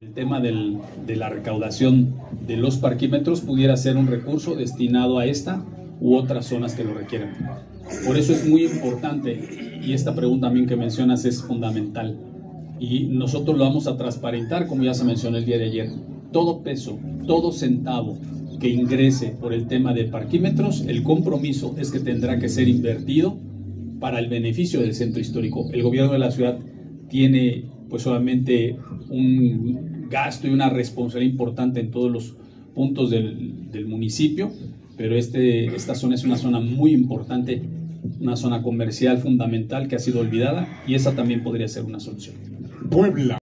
El tema de la recaudación de los parquímetros pudiera ser un recurso destinado a esta u otras zonas que lo requieran. Por eso es muy importante, y esta pregunta también que mencionas es fundamental, y nosotros lo vamos a transparentar, como ya se mencionó el día de ayer. Todo peso, todo centavo que ingrese por el tema de parquímetros, el compromiso es que tendrá que ser invertido para el beneficio del centro histórico. El gobierno de la ciudad tiene pues obviamente un gasto y una responsabilidad importante en todos los puntos del municipio, pero esta zona es una zona muy importante, una zona comercial fundamental que ha sido olvidada, y esa también podría ser una solución. Puebla.